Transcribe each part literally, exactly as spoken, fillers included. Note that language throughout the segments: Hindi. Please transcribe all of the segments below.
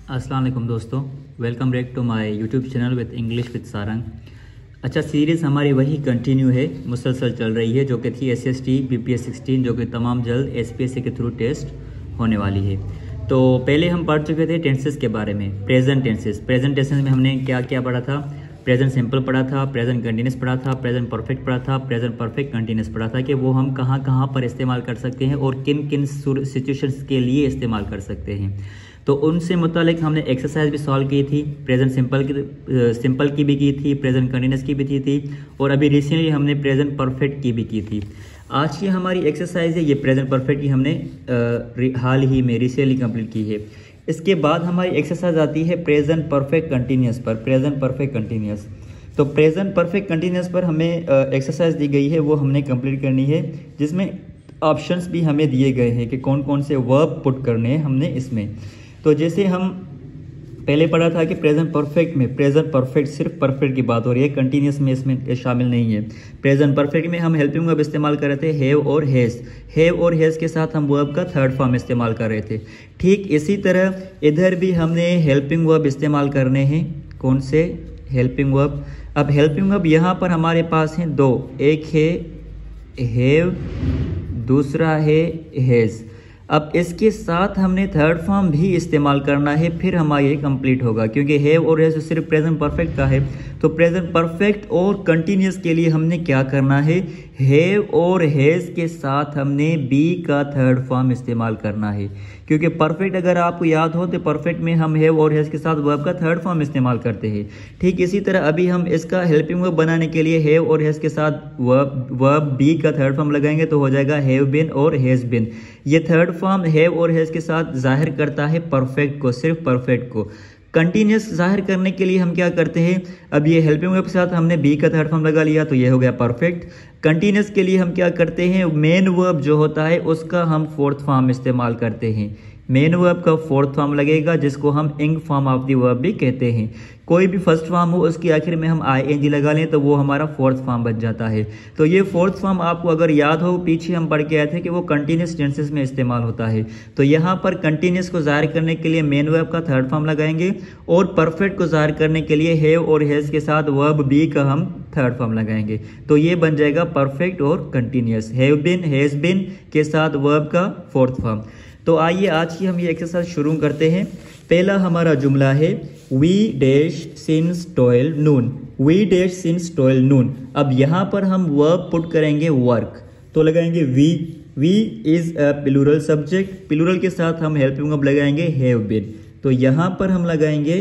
अस्सलाम वालेकुम दोस्तों, welcome back to my YouTube channel with English with Sarang. अच्छा, सीरीज़ हमारी वही कंटिन्यू है, मुसलसल चल रही है, जो कि थी S S T B P S sixteen, जो कि तमाम जल्द एस पी एस सी के थ्रू टेस्ट होने वाली है। तो पहले हम पढ़ चुके थे टेंसेस के बारे में, प्रेजेंट टेंसेस। प्रेजेंट टेंसेस में हमने क्या क्या पढ़ा था? प्रेजेंट सिंपल पढ़ा था, प्रेजेंट कंटिन्यूस पढ़ा था, प्रेजेंट परफेक्ट पढ़ा था, प्रेजेंट परफेक्ट कंटिन्यूस पढ़ा था कि वो हम कहाँ कहाँ पर इस्तेमाल कर सकते हैं और किन किन सिचुएशंस के लिए इस्तेमाल कर सकते हैं। तो उनसे मुतालिक हमने एक्सरसाइज भी सॉल्व की थी, प्रेजेंट सिंपल की सिंपल की भी की थी, प्रेजेंट कंटिन्यूस की भी की थी और अभी रिसेंटली हमने प्रेजेंट परफेक्ट की भी की थी। आज की हमारी एक्सरसाइज है ये प्रेजेंट परफेक्ट की, हमने आ, हाल ही में रिसेंटली कंप्लीट की है। इसके बाद हमारी एक्सरसाइज आती है प्रेजेंट परफेक्ट कंटिन्यूस पर, प्रेजेंट परफेक्ट कंटिन्यूस। तो प्रेजेंट परफेक्ट कंटिन्यूस पर हमें एक्सरसाइज दी गई है, वो हमने कंप्लीट करनी है, जिसमें ऑप्शंस भी हमें दिए गए हैं कि कौन कौन से वर्ब पुट करने हैं हमने इसमें। तो जैसे हम पहले पढ़ा था कि प्रेजेंट परफेक्ट में प्रेजेंट परफेक्ट सिर्फ परफेक्ट की बात हो रही है, कंटिन्यूस में इसमें शामिल नहीं है। प्रेजेंट परफेक्ट में हम हेल्पिंग वर्ब इस्तेमाल कर रहे थे हैव और हैज, हैव और हैज के साथ हम वर्ब का थर्ड फॉर्म इस्तेमाल कर रहे थे। ठीक इसी तरह इधर भी हमने हेल्पिंग वर्ब इस्तेमाल करने हैं। कौन से हेल्पिंग वर्ब? अब हेल्पिंग वर्ब यहाँ पर हमारे पास हैं दो, एक है हैव, दूसरा है हैज। अब इसके साथ हमने थर्ड फॉर्म भी इस्तेमाल करना है, फिर हमारा ये कंप्लीट होगा, क्योंकि हैव और हैज सिर्फ प्रेजेंट परफेक्ट का है। तो प्रेजेंट परफेक्ट और कंटिन्यूस के लिए हमने क्या करना है? हैव और हैज के साथ हमने बी का थर्ड फॉर्म इस्तेमाल करना है, क्योंकि परफेक्ट अगर आपको याद हो तो परफेक्ट में हम हैव और हैज के साथ वर्ब का थर्ड फॉर्म इस्तेमाल करते हैं। ठीक इसी तरह अभी हम इसका हेल्पिंग वर्ब बनाने के लिए हैव और हैज के साथ वर्ब वर्ब बी का थर्ड फॉर्म लगाएंगे, तो हो जाएगा हैव बिन और हैज बिन। ये थर्ड फॉर्म हैव और हैज के साथ जाहिर करता है परफेक्ट को, सिर्फ परफेक्ट को। कंटिन्यूस जाहिर करने के लिए हम क्या करते हैं? अब ये हेल्पिंग वर्ब के साथ हमने बी का थर्ड फॉर्म लगा लिया, तो ये हो गया परफेक्ट। कंटिन्यूस के लिए हम क्या करते हैं? मेन वर्ब जो होता है उसका हम फोर्थ फॉर्म इस्तेमाल करते हैं। मेन वर्ब का फोर्थ फॉर्म लगेगा, जिसको हम इंग फॉर्म ऑफ द वर्ब भी कहते हैं। कोई भी फर्स्ट फॉर्म हो उसके आखिर में हम आई एन जी लगा लें तो वो हमारा फोर्थ फॉर्म बन जाता है। तो ये फोर्थ फॉर्म आपको अगर याद हो, पीछे हम पढ़ के आए थे कि वो कंटिन्यूस टेंसेस में इस्तेमाल होता है। तो यहाँ पर कंटिन्यूस को जाहिर करने के लिए मेन वर्ब का थर्ड फॉर्म लगाएंगे और परफेक्ट को जाहिर करने के लिए हैव और हैज के साथ वर्ब बी का हम थर्ड फॉर्म लगाएंगे। तो ये बन जाएगा परफेक्ट और continuous, have been has been के साथ वर्ब का फोर्थ फॉर्म। तो आइए आज की हम ये एक्सरसाइज शुरू करते हैं। पहला हमारा जुमला है we dash since twelve noon, we dash since twelve noon. अब यहाँ पर हम वर्ब पुट करेंगे वर्क, तो लगाएंगे we. We is a plural subject, plural के साथ हम हेल्पिंग वर्ब लगाएंगे हैव बिन, तो यहाँ पर हम लगाएंगे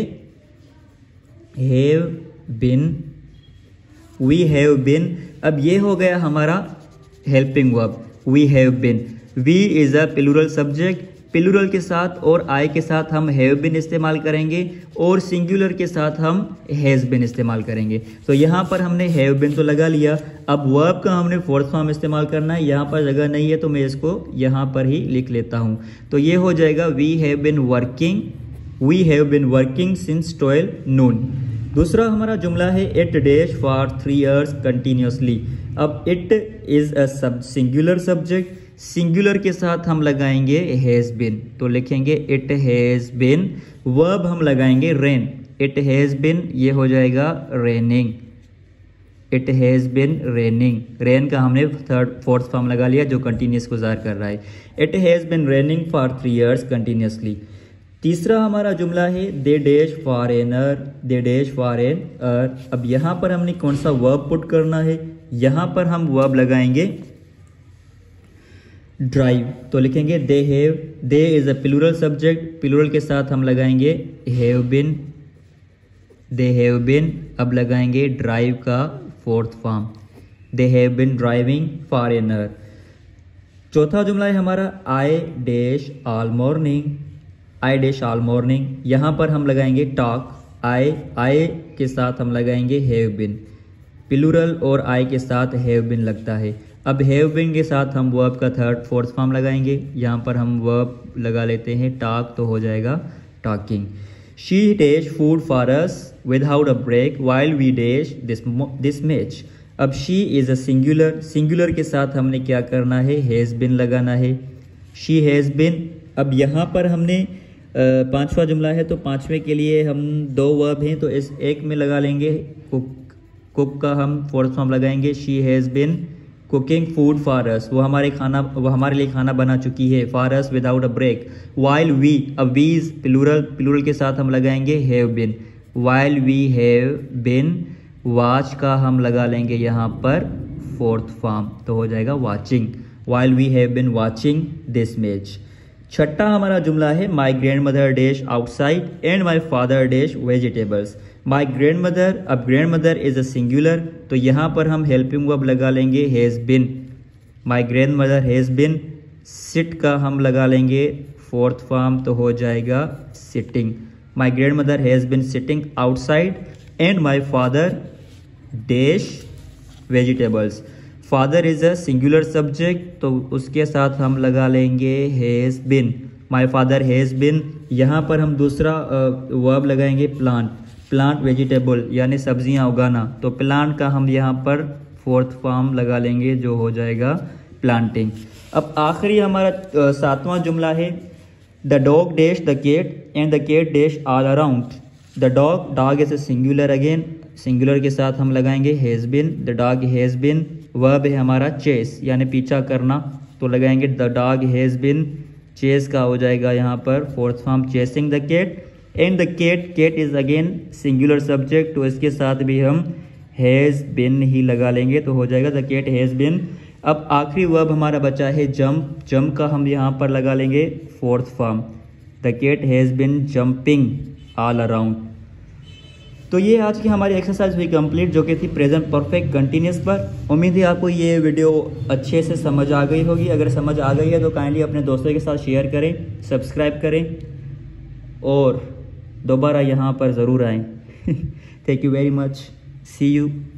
have been, we have been. अब ये हो गया हमारा helping verb, we have been. We is a plural subject, plural के साथ और आई के साथ हम हैव बिन इस्तेमाल करेंगे और सिंगुलर के साथ हम हैज बिन इस्तेमाल करेंगे। तो यहाँ पर हमने हैव बिन तो लगा लिया। अब वर्ब का हमने फोर्थ फॉर्म इस्तेमाल करना है, यहाँ पर जगह नहीं है तो मैं इसको यहाँ पर ही लिख लेता हूँ। तो ये हो जाएगा we have been working, we have been working since twelve noon. दूसरा हमारा जुमला है it dash for three years continuously. अब it is a sub singular subject, singular के साथ हम लगाएंगे हैज बिन, तो लिखेंगे इट हैज बिन। वर्ब हम लगाएंगे रेन, इट हैज बिन, ये हो जाएगा raining, it has been raining. Rain का हमने थर्ड फोर्थ फॉर्म लगा लिया जो कंटिन्यूस को जाहिर कर रहा है। It has been raining for three years continuously. तीसरा हमारा जुमला है they dash foreigner, they dash foreigner. अब यहाँ पर हमने कौन सा वर्ब पुट करना है? यहाँ पर हम वर्ब लगाएंगे ड्राइव, तो लिखेंगे they have, they is a plural subject, plural के साथ हम लगाएंगे have bin, they have been. अब लगाएंगे ड्राइव का fourth form, they have been driving foreigner. चौथा जुमला है हमारा I dash all morning, I dash all morning. यहाँ पर हम लगाएंगे टॉक, आई आई के साथ हम लगाएंगे हैव बिन, प्लूरल और आई के साथ हैव बिन लगता है। अब हैव बिन के साथ हम वर्ब का थर्ड फोर्थ फॉर्म लगाएंगे, यहाँ पर हम वर्ब लगा लेते हैं टॉक, तो हो जाएगा talking. She dash food for us without a break while we dash this this match. अब she is a singular, singular के साथ हमने क्या करना है? हैज बिन लगाना है, शी हैज बिन। अब यहाँ पर हमने पांचवा जुमला है, तो पांचवे के लिए हम दो वर्ब हैं, तो इस एक में लगा लेंगे कुक। कुक का हम फोर्थ फॉर्म लगाएंगे, she has been cooking food for us, वो हमारे खाना वो हमारे लिए खाना बना चुकी है, for us without a break. While we, अब वी इज प्लूरल, प्लूरल के साथ हम लगाएंगे have been, while we have been. Watch का हम लगा लेंगे यहाँ पर फोर्थ फॉर्म, तो हो जाएगा watching, while we have been watching this match. छठा हमारा जुमला है, my grandmother dash outside and my father dash vegetables. My grandmother, अब grandmother is a singular, तो यहाँ पर हम हेल्पिंग वर्ब लगा लेंगे has been, my grandmother has been. Sit का हम लगा लेंगे फोर्थ फॉर्म, तो हो जाएगा sitting, my grandmother has been sitting outside and my father dash vegetables. Father is a singular subject, तो उसके साथ हम लगा लेंगे has been, my father has been. यहाँ पर हम दूसरा वर्ब लगाएंगे प्लांट, प्लांट वेजिटेबल यानी सब्जियाँ उगाना, तो प्लांट का हम यहाँ पर फोर्थ फॉर्म लगा लेंगे, जो हो जाएगा प्लांटिंग। अब आखिरी हमारा सातवां जुमला है, the dog dash the cat and the cat dash all around. The dog, dog is a singular, again singular के साथ हम लगाएंगे has been, the dog has been. Verb है हमारा चेस यानी पीछा करना, तो लगाएंगे the dog has been, chase का हो जाएगा यहाँ पर fourth form chasing the cat and the cat, cat is again singular subject, तो इसके साथ भी हम हैज़ बिन ही लगा लेंगे, तो हो जाएगा द केट हैज़ बिन। अब आखिरी वर्ब हमारा बचा है जंप, जंप का हम यहाँ पर लगा लेंगे fourth form, the cat has been jumping all around. तो ये आज की हमारी एक्सरसाइज हुई कंप्लीट, जो कि थी प्रेजेंट परफेक्ट कंटिन्यूस पर। उम्मीद है आपको ये वीडियो अच्छे से समझ आ गई होगी। अगर समझ आ गई है तो काइंडली अपने दोस्तों के साथ शेयर करें, सब्सक्राइब करें और दोबारा यहाँ पर ज़रूर आएँ। Thank you very much, see you.